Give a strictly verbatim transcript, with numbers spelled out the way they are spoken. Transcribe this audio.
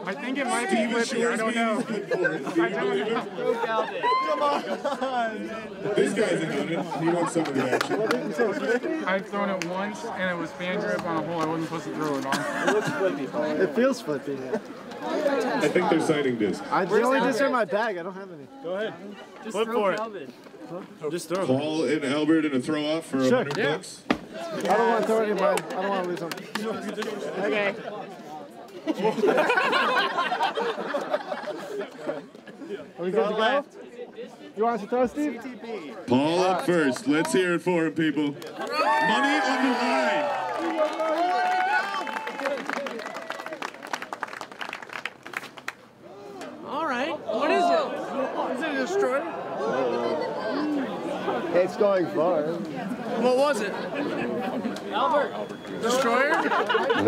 I think it might be flippy. I don't know. I don't know. Come on! This guy's in on it. He wants some of the action. I've thrown it once, and it was fan grip on a hole I wasn't supposed to throw it on. It looks flippy, Paul. It feels flippy. I think they're signing discs. I the only discs are in my bag. I don't have any. Go ahead. Just Flip throw for it. Calvin. Huh? Just throw it. Paul and Albert in a throw off for a Sure. hundred Yeah. bucks. I don't want to throw any of mine. I don't want to lose them. Okay. Are we good to go? You want us to throw, Steve? Paul up first. Let's hear it for him, people. Money on the line. All right. What is it? Is it a destroyer? It's going far. What was it? Albert. Destroyer?